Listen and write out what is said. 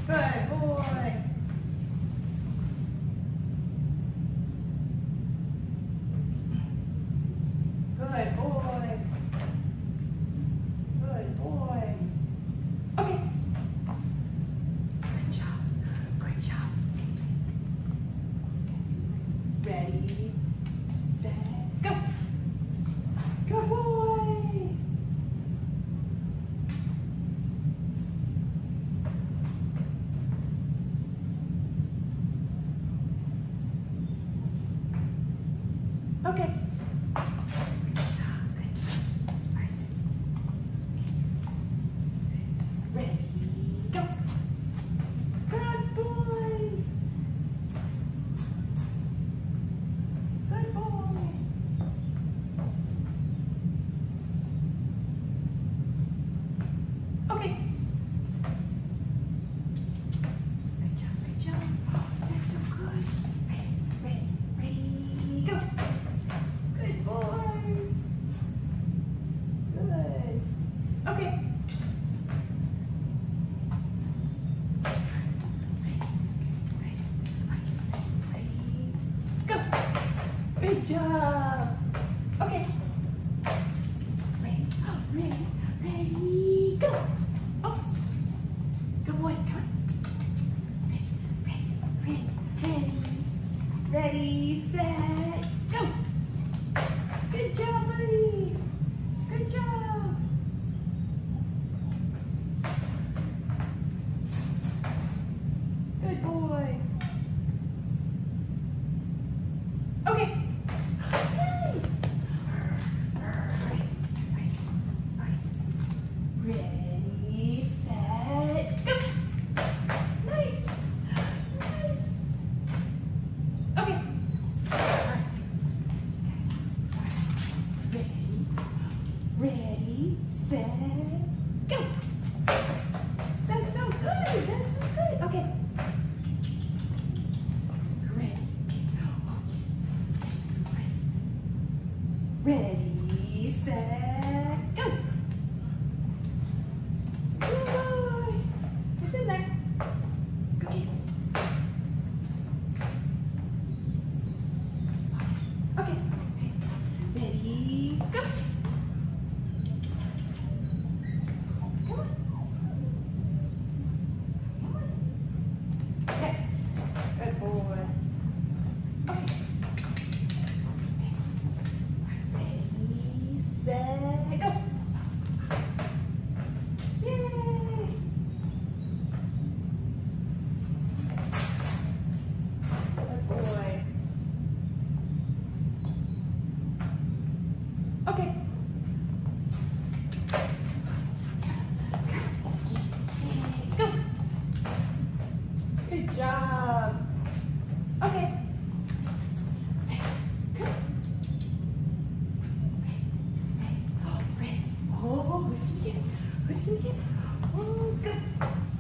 Good boy. Good boy. Good boy. Okay. Good job. Good job. Ready, set, go. Good boy. Okay. Okay. Good job, good job. Oh, that's so good. Ready, go. Good boy. Good. Okay. Ready, go. Good job. Okay. Ready, go. Oops. Good boy, come on. Ready, set, go. Good job, buddy. Good job. Good boy. Okay. Nice. Ready, set, go. Nice. Nice. Okay. Ready, set, go. That's so good. That's so good. Okay. Ready, set, go. Good boy. It's in there. Go ahead. Okay. Ready, go. Come on. Come on. Yes. Good boy. Okay. Ready, set, go. Yay. Good boy. Okay. Go. Good job. Okay. Oh, who's gonna get? Who's gonna get? Oh, good.